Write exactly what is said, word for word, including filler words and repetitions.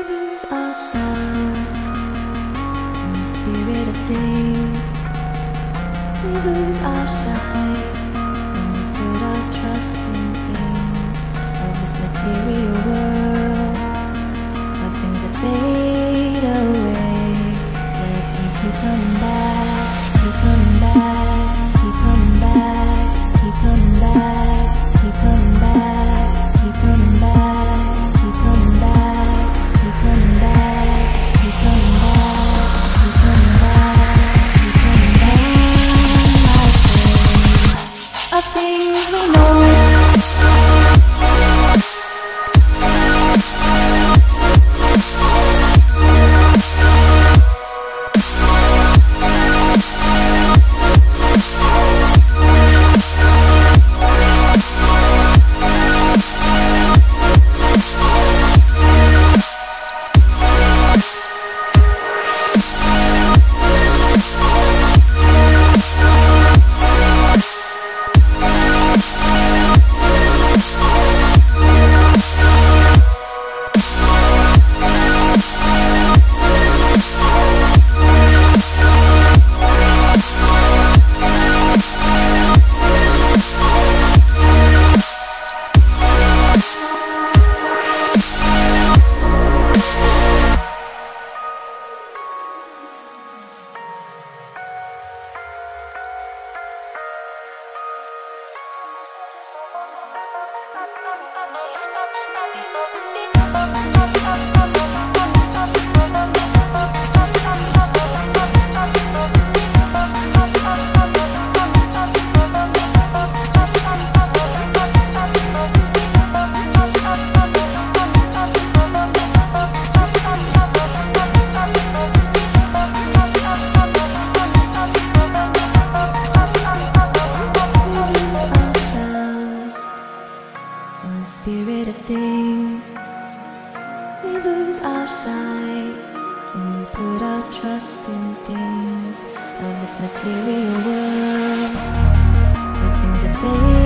lose ourselves in the spirit of things. We lose our sight when we put our trust in things of this material world, of things that fade away. Yet we keep coming back, keep coming back, keep coming back, keep coming back, keep coming back, keep coming back, keep coming back, keep coming back, keep coming back, keep coming back, keep coming back. Of things we know. Spirit of things, we lose our sight when we put our trust in things of this material world, of things that fade.